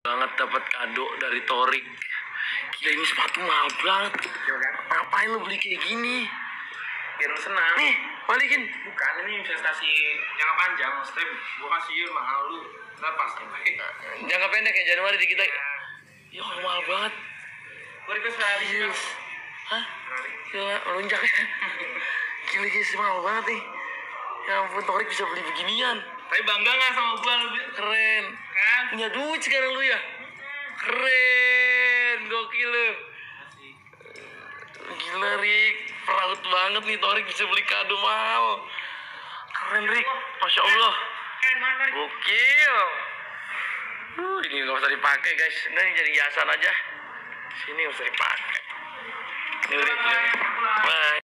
banget dapat kado dari Torik. Gila, ini sepatu mahal banget. Ngapain lu beli kayak gini? Biar lu senang. Nih, balikin. Bukan, ini investasi jangka panjang. Maksudnya gua kasih mahal lu lepas. Jangka pendek ya, Januari di kita. Ya mahal banget. Gua request Ferrari sih, Mas. Hah? Gila, melunjak ya. Gila guys, mahal banget nih. Ya ampun, Torik bisa beli beginian. Tapi bangga gak sama gua lu? Keren. Kan? Punya duit sekarang lu ya? Keren, gokil lu. Gila Rik, proud banget nih Torik bisa beli kado mahal. Keren Rik, Masya Allah. Gokil. Ini gak usah dipakai guys, ini jadi hiasan aja. Sini gak usah dipakai. Ini Rik, bye.